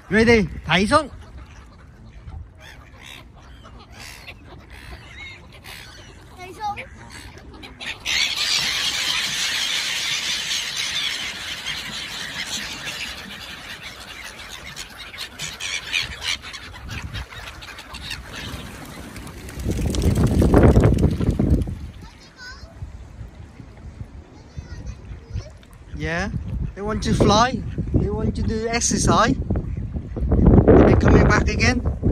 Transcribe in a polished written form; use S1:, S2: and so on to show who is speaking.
S1: Ready, thảy xuống.
S2: Thầy xuống.
S1: Yeah, they want to fly. They want to do exercise. They're coming back again.